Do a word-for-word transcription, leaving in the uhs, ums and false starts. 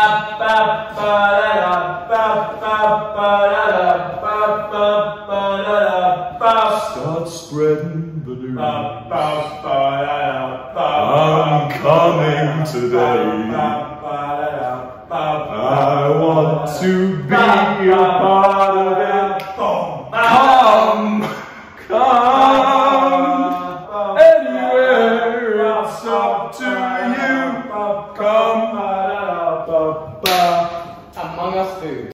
Start spreading the news. I'm coming today. I want to be a part of it. Come, come, anywhere, it's up to you. Come, Among Us food.